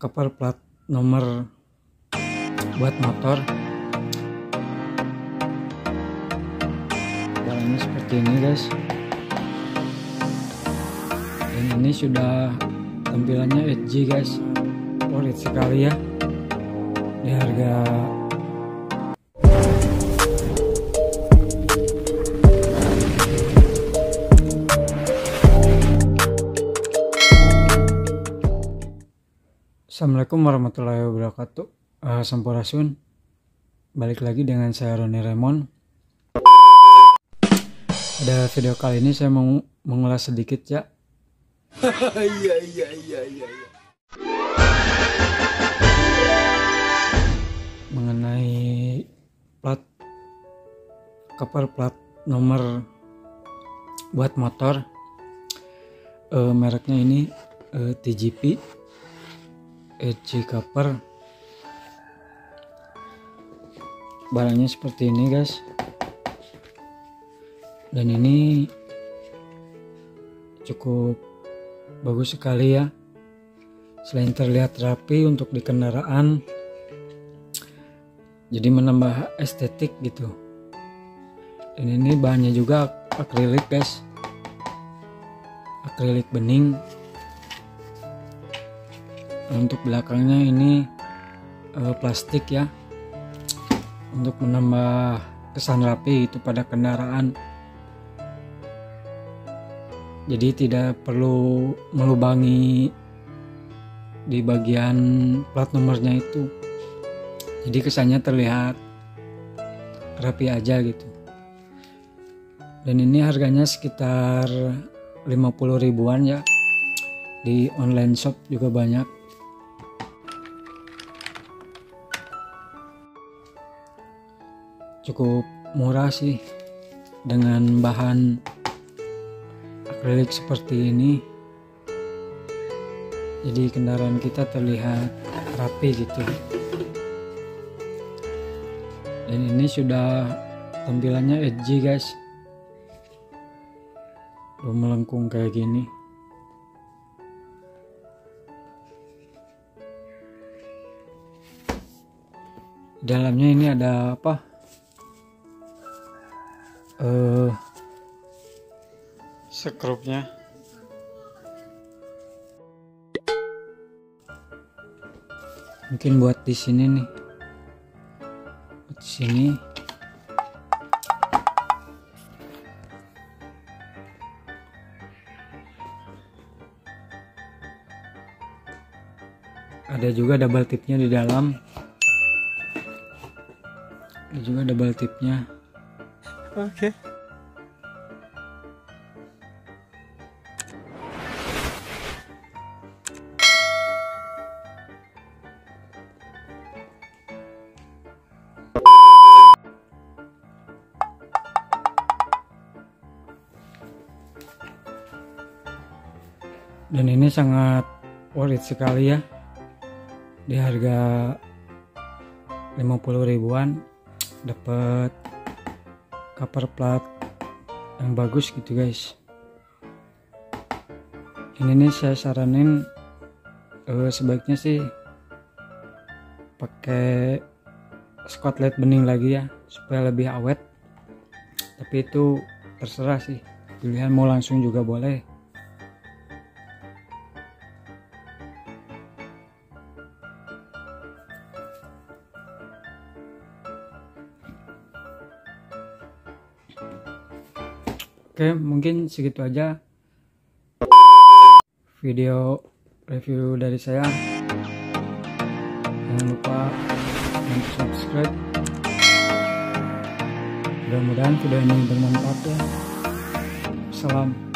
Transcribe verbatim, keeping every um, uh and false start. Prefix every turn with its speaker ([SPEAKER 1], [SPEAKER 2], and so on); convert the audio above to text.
[SPEAKER 1] cover plat nomor buat motor. Barangnya seperti ini guys, dan ini sudah tampilannya edgy guys, worth it sekali ya di harga Assalamualaikum warahmatullahi wabarakatuh. uh, Sampurasun. Balik lagi dengan saya Roni Raymond. Pada video kali ini saya mau mengulas sedikit ya
[SPEAKER 2] Iya iya iya iya.
[SPEAKER 1] mengenai plat cover plat nomor buat motor. uh, Mereknya ini uh, T G P Edgy cover. Barangnya seperti ini guys, dan ini cukup bagus sekali ya. Selain terlihat rapi untuk di kendaraan, jadi menambah estetik gitu. Dan ini bahannya juga akrilik guys, akrilik bening. Untuk belakangnya ini uh, plastik ya, untuk menambah kesan rapi itu pada kendaraan. Jadi tidak perlu melubangi di bagian plat nomornya itu, jadi kesannya terlihat rapi aja gitu. Dan ini harganya sekitar lima puluh ribuan ya, di online shop juga banyak. Cukup murah sih dengan bahan akrilik seperti ini, jadi kendaraan kita terlihat rapi gitu. Dan ini sudah tampilannya edgy guys, belum melengkung kayak gini. Di dalamnya ini ada apa? Uh, Sekrupnya. Mungkin buat di sini nih. Buat di sini. Ada juga double tipnya di dalam. Ada juga double tipnya.
[SPEAKER 2] Oke. Okay.
[SPEAKER 1] Dan ini sangat worth it sekali ya, di harga lima puluh ribuan dapat cover plat yang bagus gitu guys. Ini nih saya saranin uh, sebaiknya sih pakai Scotland bening lagi ya, supaya lebih awet. Tapi itu terserah sih, pilihan mau langsung juga boleh. Oke, mungkin segitu aja video review dari saya. Jangan lupa untuk subscribe. Mudah-mudahan video ini bermanfaat ya. Salam.